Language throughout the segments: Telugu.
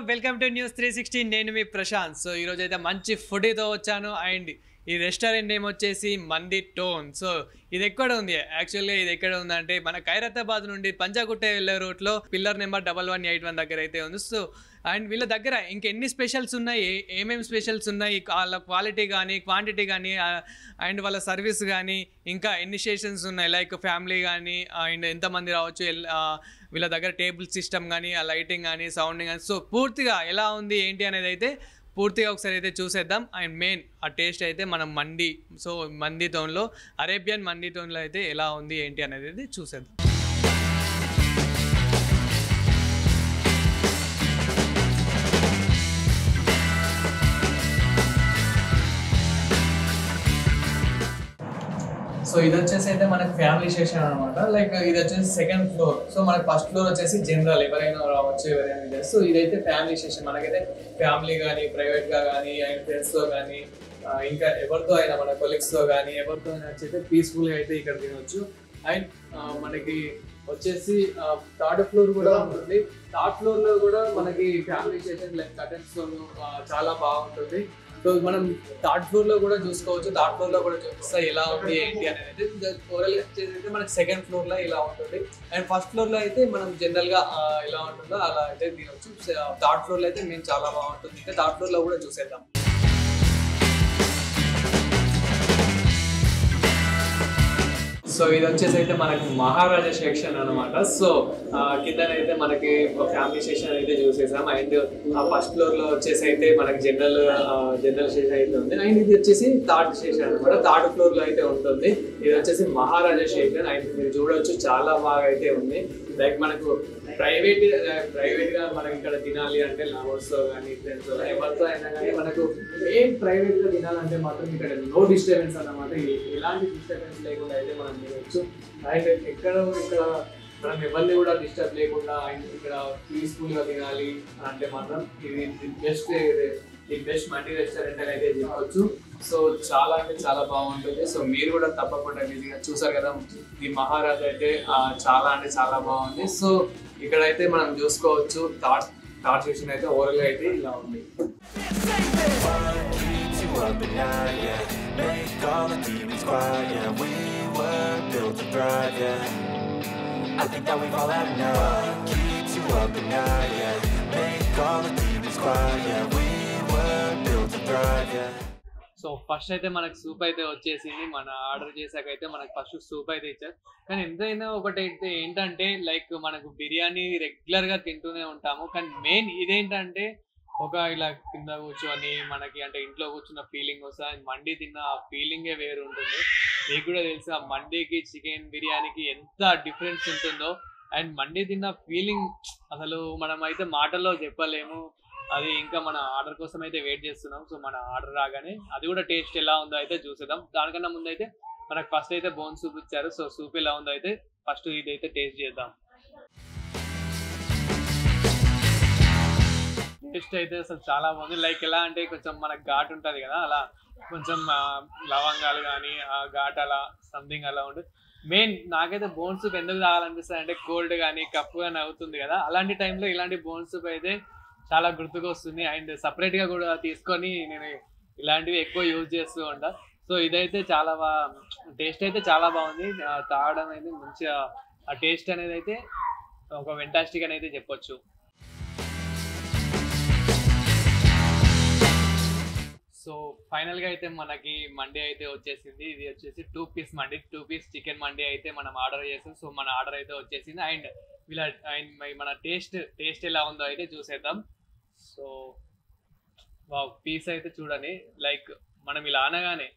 వెల్కమ్ టు న్యూస్ 360 నేను మీ ప్రశాంత్. సో ఈరోజు అయితే మంచి ఫుడీతో వచ్చాను అండ్ ఈ రెస్టారెంట్ నేమ్ వచ్చేసి మంది టోన్. సో ఇది ఎక్కడ ఉంది, యాక్చువల్గా ఇది ఎక్కడ ఉందంటే మన ఖైరతాబాద్ నుండి పంజాగుట్ట వెళ్ళే రూట్లో పిల్లర్ నెంబర్ 1181 దగ్గర అయితే ఉంది. సో అండ్ వీళ్ళ దగ్గర ఇంకెన్ని స్పెషల్స్ ఉన్నాయి, ఏమేమి స్పెషల్స్ ఉన్నాయి, వాళ్ళ క్వాలిటీ కానీ క్వాంటిటీ కానీ అండ్ వాళ్ళ సర్వీస్ కానీ ఇంకా ఎన్ని స్టేషన్స్ ఉన్నాయి, లైక్ ఫ్యామిలీ కానీ అండ్ ఎంతమంది రావచ్చు, వీళ్ళ దగ్గర టేబుల్ సిస్టమ్ కానీ ఆ లైటింగ్ కానీ సౌండింగ్ కానీ సో పూర్తిగా ఎలా ఉంది ఏంటి అనేది అయితే పూర్తిగా ఒకసారి అయితే చూసేద్దాం. అండ్ మెయిన్ ఆ టేస్ట్ అయితే మనం మండి, సో మంది టోన్లో అరేబియన్ మండి టోన్లో అయితే ఎలా ఉంది ఏంటి అనేది అయితే చూసేద్దాం. సో ఇది వచ్చేసి అయితే మనకి ఫ్యామిలీ స్టేషన్ అనమాట. లైక్ ఇది వచ్చేసి సెకండ్ ఫ్లోర్. సో మనకి ఫస్ట్ ఫ్లోర్ వచ్చేసి జనరల్, ఎవరైనా రావచ్చు, ఎవరైనా. సో ఇదైతే ఫ్యామిలీ స్టేషన్. మనకైతే ఫ్యామిలీ కానీ ప్రైవేట్గా కానీ అండ్ ఫ్రెండ్స్తో కానీ ఇంకా ఎవరితో అయినా మన కొలీగ్స్తో కానీ ఎవరితో అయినా వచ్చి పీస్ఫుల్గా అయితే ఇక్కడ తినవచ్చు. అండ్ మనకి వచ్చేసి థర్డ్ ఫ్లోర్ కూడా ఉంటుంది. థర్డ్ ఫ్లోర్లో కూడా మనకి ఫ్యామిలీ స్టేషన్ లైక్ కర్టెన్స్ చాలా బాగుంటుంది. సో మనం థర్డ్ ఫ్లోర్ లో కూడా చూసుకోవచ్చు. థర్డ్ ఫ్లోర్ లో కూడా చూపిస్తా ఎలా ఉంది ఏంటి అనేది. ఓవరాల్ అయితే మనకి సెకండ్ ఫ్లోర్ లో ఇలా ఉంటుంది అండ్ ఫస్ట్ ఫ్లోర్ లో అయితే మనం జనరల్ గా ఎలా ఉంటుందో అలా అయితే తినవచ్చు. థర్డ్ ఫ్లోర్ లో అయితే మేము చాలా బాగుంటుంది. ఇంకా థర్డ్ ఫ్లోర్ లో కూడా చూసేద్దాం. సో ఇది వచ్చేసి అయితే మనకి మహారాజా సెక్షన్ అనమాట. సో కిందనైతే మనకి ఫ్యామిలీ సెక్షన్ అయితే చూసేసాం. అండ్ ఆ ఫస్ట్ ఫ్లోర్ లో వచ్చేసి అయితే మనకి జనరల్ సెక్షన్ అయితే ఉంది. అండ్ ఇది వచ్చేసి థర్డ్ సెక్షన్ అనమాట. థర్డ్ ఫ్లోర్ లో అయితే ఉంటుంది. ఇది వచ్చేసి మహారాజా సెక్షన్. అండ్ మీరు చూడవచ్చు చాలా బాగా అయితే ఉంది. లైక్ మనకు ప్రైవేట్ గా మనకి ఇక్కడ తినాలి అంటే లవర్స్ కానీ ఫ్రెండ్స్ ఎవరితో అయినా కానీ మనకు ఏం ప్రైవేట్ గా తినాలంటే మాత్రం ఇక్కడ నో డిస్టర్బెన్స్ అన్నమాట. ఎలాంటి డిస్టర్బెన్స్ లేకుండా అయితే మనం తినవచ్చు. అండ్ ఇక్కడ మనం ఎవరిని కూడా డిస్టర్బ్ లేకుండా అండ్ ఇక్కడ పీస్ఫుల్ గా తినాలి అంటే మాత్రం ఇది బెస్ట్ మండి రెస్టారెంట్ అని అయితే చెప్పవచ్చు. సో చాలా అంటే చాలా బాగుంటుంది. సో మీరు కూడా తప్పకుండా విజిట్ చూసారు కదా, ఈ మహారాజా అయితే చాలా అంటే చాలా బాగుంది. సో ఇక్కడైతే మనం చూసుకోవచ్చు థర్డ్ సెక్షన్ అయితే ఓవరాల్ అయితే ఇలా ఉంది. సో ఫస్ట్ అయితే మనకు సూప్ అయితే వచ్చేసింది. మన ఆర్డర్ చేసాక అయితే మనకు ఫస్ట్ సూప్ అయితే ఇచ్చారు. కానీ ఎంతైనా ఒకటి అయితే ఏంటంటే లైక్ మనకు బిర్యానీ రెగ్యులర్ గా తింటూనే ఉంటాము, కానీ మెయిన్ ఇదేంటంటే ఒక ఇలా కింద కూర్చొని మనకి అంటే ఇంట్లో కూర్చున్న ఫీలింగ్ వస్తుంది. మండి తిన్న ఆ ఫీలింగే వేరు ఉంటుంది. మీకు కూడా తెలుసు ఆ మండీకి చికెన్ బిర్యానీకి ఎంత డిఫరెన్స్ ఉంటుందో. అండ్ మండి తిన్న ఫీలింగ్ అసలు మనం అయితే మాటల్లో చెప్పలేము. అది ఇంకా మన ఆర్డర్ కోసం అయితే వెయిట్ చేస్తున్నాం. సో మన ఆర్డర్ రాగానే అది కూడా టేస్ట్ ఎలా ఉందో అయితే చూసేద్దాం. దానికన్నా ముందు అయితే మనకు ఫస్ట్ అయితే బోన్ సూప్ ఇచ్చారు. సో సూప్ ఎలా ఉందో అయితే ఫస్ట్ ఇదైతే టేస్ట్ చేద్దాం. టేస్ట్ అయితే అసలు చాలా బాగుంది. లైక్ ఎలా అంటే కొంచెం మనకు ఘాట్ ఉంటుంది కదా, అలా కొంచెం లవంగాలు కానీ ఆ ఘాట్ అలా సంథింగ్ అలా ఉంటుంది. మెయిన్ నాకైతే బోన్ సూప్ ఎందుకు తాగాలనిపిస్తుంది అంటే కోల్డ్ కానీ కప్పు కానీ అవుతుంది కదా, అలాంటి టైంలో ఇలాంటి బోన్ సూప్ అయితే చాలా గుర్తుకు వస్తుంది. అండ్ సపరేట్గా కూడా తీసుకొని నేను ఇలాంటివి ఎక్కువ యూజ్ చేస్తూ ఉంటా. సో ఇదైతే చాలా టేస్ట్ అయితే చాలా బాగుంది. తాగడం అయితే మంచిగా ఆ టేస్ట్ అనేది అయితే ఒక ఫెంటాస్టిక్ అని అయితే చెప్పొచ్చు. సో ఫైనల్గా అయితే మనకి మండి అయితే వచ్చేసింది. ఇది వచ్చేసి 2 piece mandi, 2 piece chicken mandi అయితే మనం ఆర్డర్ చేసాం. సో మన ఆర్డర్ అయితే వచ్చేసింది. అండ్ మన టేస్ట్ ఎలా ఉందో అయితే చూసేద్దాం. సో పీస్ అయితే చూడండి, లైక్ మనం ఇలా అనగానే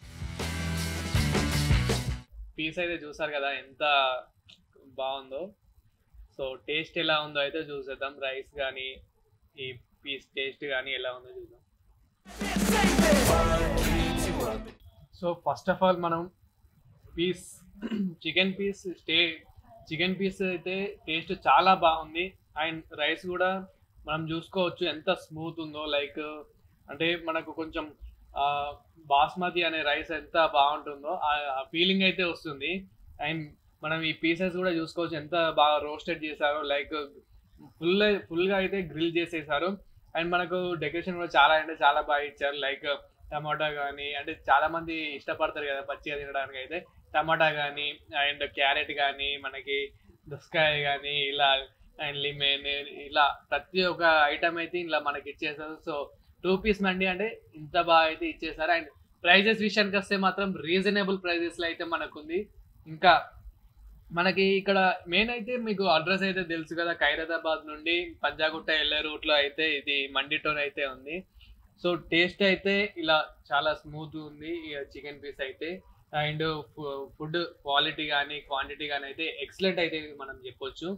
పీస్ అయితే చూసారు కదా ఎంత బాగుందో. సో టేస్ట్ ఎలా ఉందో అయితే చూసేద్దాం. రైస్ కానీ ఈ పీస్ టేస్ట్ కానీ ఎలా ఉందో చూద్దాం. సో ఫస్ట్ ఆఫ్ ఆల్ మనం చికెన్ పీస్ అయితే టేస్ట్ చాలా బాగుంది. అండ్ రైస్ కూడా మనం చూసుకోవచ్చు ఎంత స్మూత్ ఉందో. లైక్ అంటే మనకు కొంచెం బాస్మతి అనే రైస్ ఎంత బాగుంటుందో ఆ ఫీలింగ్ అయితే వస్తుంది. అండ్ మనం ఈ పీసెస్ కూడా చూసుకోవచ్చు ఎంత బాగా రోస్టెడ్ చేశారో. లైక్ ఫుల్గా అయితే గ్రిల్ చేసేసారు. అండ్ మనకు డెకరేషన్ కూడా చాలా అంటే చాలా బాగా ఇచ్చారు. లైక్ టమాటా కానీ, అంటే చాలా మంది ఇష్టపడతారు కదా పచ్చిగా తినడానికి. అయితే టమాటా కానీ అండ్ క్యారెట్ కానీ, మనకి దోసకాయ కానీ, ఇలా అండ్ లిమెన్, ఇలా ప్రతి ఒక్క ఐటమ్ అయితే ఇలా మనకి ఇచ్చేసారు. సో 2 పీస్ మండి అంటే ఇంత బాగా అయితే ఇచ్చేసారు. అండ్ ప్రైజెస్ విషయానికి వస్తే మాత్రం రీజనబుల్ ప్రైజెస్లో అయితే మనకుంది. ఇంకా మనకి ఇక్కడ మెయిన్ అయితే మీకు అడ్రస్ అయితే తెలుసు కదా, ఖైరతాబాద్ నుండి పంజాగుట్ట వెళ్ళే రూట్లో అయితే ఇది మండి టోన్ అయితే ఉంది. సో టేస్ట్ అయితే ఇలా చాలా స్మూత్ ఉంది చికెన్ పీస్ అయితే. అండ్ ఫుడ్ క్వాలిటీ కానీ క్వాంటిటీ కానీ అయితే ఎక్సలెంట్ అయితే మనం చెప్పొచ్చు.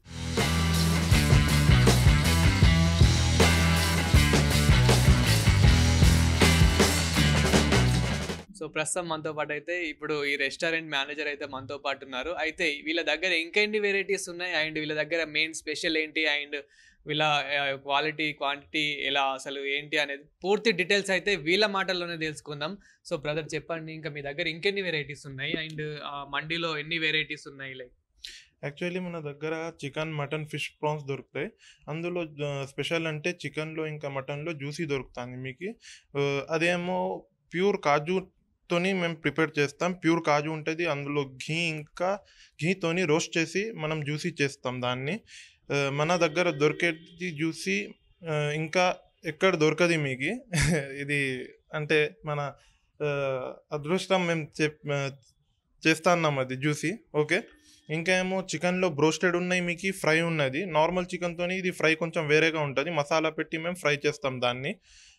సో ప్రస్తుతం మనతో పాటు అయితే ఇప్పుడు ఈ రెస్టారెంట్ మేనేజర్ అయితే మనతో పాటు ఉన్నారు. అయితే వీళ్ళ దగ్గర ఇంకేంటి వెరైటీస్ ఉన్నాయి, అండ్ వీళ్ళ దగ్గర మెయిన్ స్పెషల్ ఏంటి, అండ్ వీళ్ళ క్వాలిటీ క్వాంటిటీ ఎలా అసలు ఏంటి అనేది పూర్తి డీటెయిల్స్ అయితే వీళ్ళ మాటల్లోనే తెలుసుకుందాం. సో బ్రదర్ చెప్పండి, ఇంకా మీ దగ్గర ఇంకెన్ని వెరైటీస్ ఉన్నాయి, అండ్ మండీలో ఎన్ని వెరైటీస్ ఉన్నాయి? లైక్ యాక్చువల్లీ మన దగ్గర చికెన్, మటన్, ఫిష్, ప్రాన్స్ దొరుకుతాయి. అందులో స్పెషల్ అంటే చికెన్లో ఇంకా మటన్లో జ్యూసీ దొరుకుతుంది మీకు. అదేమో ప్యూర్ కాజుతోని మేము ప్రిపేర్ చేస్తాం. ప్యూర్ కాజు ఉంటుంది, అందులో ఇంకా ఘీతోని రోస్ట్ చేసి మనం జ్యూసీ చేస్తాం దాన్ని. మన దగ్గర దొరికేది జ్యూసీ ఇంకా ఎక్కడ దొరకదు మీకు. ఇది అంటే మన అదృష్టం, మేము చేస్తున్నాం అది జ్యూసీ. ఓకే, ఇంకా ఏమో చికెన్లో బ్రోస్టెడ్ ఉన్నాయి మీకు, ఫ్రై ఉన్నది. నార్మల్ చికెన్తో ఇది ఫ్రై కొంచెం వేరేగా ఉంటుంది, మసాలా పెట్టి మేము ఫ్రై చేస్తాం దాన్ని.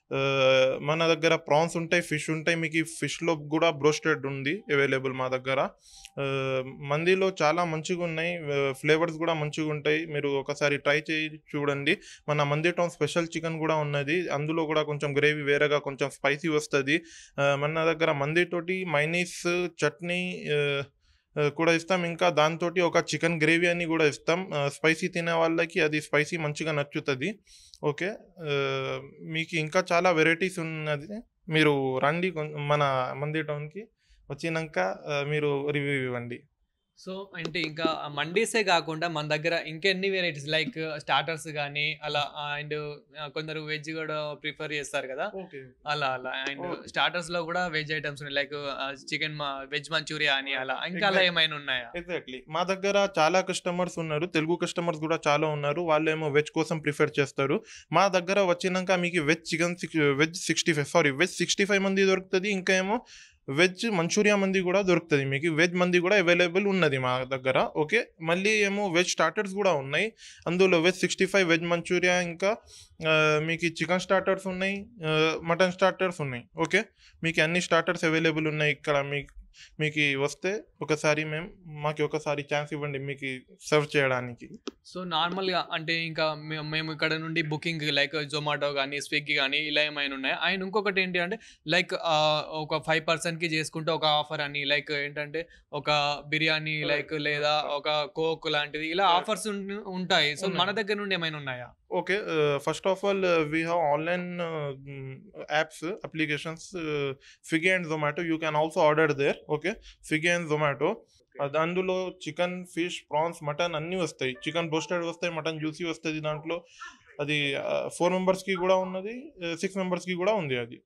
మన దగ్గర ప్రాన్స్ ఉంటాయి, ఫిష్ ఉంటాయి. మీకు ఫిష్లో కూడా బ్రోస్టెడ్ ఉంది అవైలబుల్ మా దగ్గర. మందిలో చాలా మంచిగా ఉన్నాయి, ఫ్లేవర్స్ కూడా మంచిగా ఉంటాయి. మీరు ఒకసారి ట్రై చేసి చూడండి. మన మంది టౌన్ స్పెషల్ చికెన్ కూడా ఉన్నది, అందులో కూడా కొంచెం గ్రేవీ వేరేగా కొంచెం స్పైసీ వస్తుంది. మన దగ్గర మందితోటి మైనీస్ చట్నీ కూడా ఇస్తాం, ఇంకా దాంతో ఒక చికెన్ గ్రేవీ అని కూడా ఇస్తాం. స్పైసీ తినే వాళ్ళకి అది స్పైసీ మంచిగా నచ్చుతుంది. ఓకే, మీకు ఇంకా చాలా వెరైటీస్ ఉన్నది. మీరు రండి మన మంది టౌన్కి, వచ్చినాక మీరు రివ్యూ ఇవ్వండి. సో అంటే ఇంకా మండీసే కాకుండా మన దగ్గర ఇంకెన్ని వెరైటీస్ లైక్ స్టార్టర్స్ కానీ అలా, అండ్ కొందరు వెజ్ కూడా ప్రిఫర్ చేస్తారు కదా, అలా అలా. అండ్ స్టార్టర్స్ లో కూడా వెజ్ ఐటమ్స్ ఉన్నాయి, లైక్ చికెన్ వెజ్ మంచూరియా అని అలా. ఇంకా అలా ఏమైనా ఉన్నాయా? ఎగ్జాక్ట్లీ, మా దగ్గర చాలా కస్టమర్స్ ఉన్నారు, తెలుగు కస్టమర్స్ కూడా చాలా ఉన్నారు. వాళ్ళు ఏమో వెజ్ కోసం ప్రిఫర్ చేస్తారు. మా దగ్గర వచ్చినాక మీకు వెజ్ 65 మంది దొరుకుతుంది. ఇంకా ఏమో వెజ్ మంచూరియా మంది కూడా దొరుకుతుంది మీకు. వెజ్ మంది కూడా అవైలబుల్ ఉన్నది మా దగ్గర. ఓకే, మళ్ళీ ఏమో వెజ్ స్టార్టర్స్ కూడా ఉన్నాయి, అందులో వెజ్ 65, వెజ్ మంచూరియా, ఇంకా మీకు చికెన్ స్టార్టర్స్ ఉన్నాయి, మటన్ స్టార్టర్స్ ఉన్నాయి. ఓకే, మీకు అన్ని స్టార్టర్స్ అవైలబుల్ ఉన్నాయి ఇక్కడ. మీకు వస్తే మాకు ఒకసారి ఛాన్స్ ఇవ్వండి మీకు సర్వ్ చేయడానికి. సో నార్మల్గా అంటే ఇంకా మేము ఇక్కడ నుండి బుకింగ్ లైక్ జొమాటో కానీ స్విగ్గీ కానీ ఇలా ఏమైనా ఉన్నాయి. అండ్ ఇంకొకటి ఏంటి అంటే లైక్ ఒక 5% చేసుకుంటే ఒక ఆఫర్ అని, లైక్ ఏంటంటే ఒక బిర్యానీ లైక్ లేదా ఒక కోక్ లాంటిది, ఇలా ఆఫర్స్ ఉంటాయి. సో మన దగ్గర నుండి ఏమైనా ఉన్నాయా? Okay, first of all, we have online apps, applications, Swiggy and Zomato. You can also order there. Okay, Swiggy and Zomato. అందులో చికెన్, ఫిష్, ప్రాన్స్, మటన్ అన్నీ వస్తాయి. చికెన్ బ్రోస్టెడ్ వస్తాయి, మటన్ జ్యూసీ వస్తుంది దాంట్లో. అది 4 మెంబర్స్కి కూడా ఉన్నది, 6 మెంబర్స్కి కూడా ఉంది అది.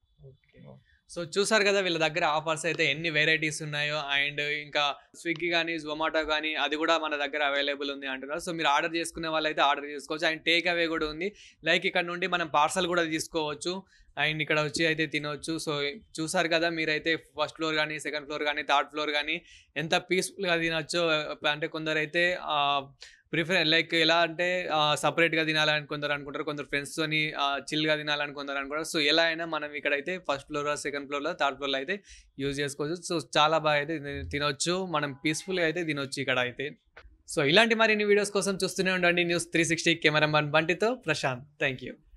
సో చూసారు కదా వీళ్ళ దగ్గర ఆఫర్స్ అయితే ఎన్ని వెరైటీస్ ఉన్నాయో. అండ్ ఇంకా స్విగ్గీ కానీ జొమాటో కానీ అది కూడా మన దగ్గర అవైలబుల్ ఉంది అంటున్నారు. సో మీరు ఆర్డర్ చేసుకునే వాళ్ళైతే ఆర్డర్ చేసుకోవచ్చు. అండ్ టేక్ అవే కూడా ఉంది, లైక్ ఇక్కడ నుండి మనం పార్సల్ కూడా తీసుకోవచ్చు అండ్ ఇక్కడ వచ్చి అయితే తినవచ్చు. సో చూసారు కదా మీరైతే ఫస్ట్ ఫ్లోర్ కానీ, సెకండ్ ఫ్లోర్ కానీ, థర్డ్ ఫ్లోర్ కానీ ఎంత పీస్ఫుల్గా తినొచ్చో. అంటే కొందరైతే ప్రిఫర్ లైక్ ఎలా అంటే సపరేట్గా తినాలని కొందరు అనుకుంటారు, కొందరు ఫ్రెండ్స్తోని చిల్గా తినాలని కొందరు అనుకుంటారు. సో ఎలా అయినా మనం ఇక్కడైతే ఫస్ట్ ఫ్లోర్లో, సెకండ్ ఫ్లోర్లో, థర్డ్ ఫ్లోర్లో అయితే యూజ్ చేసుకోవచ్చు. సో చాలా బాగా అయితే తినొచ్చు, మనం పీస్ఫుల్గా అయితే తినొచ్చు ఇక్కడ అయితే. సో ఇలాంటి మరిన్ని వీడియోస్ కోసం చూస్తూనే ఉండండి News360. కెమెరామన్ బంటితో ప్రశాంత్. Thank you.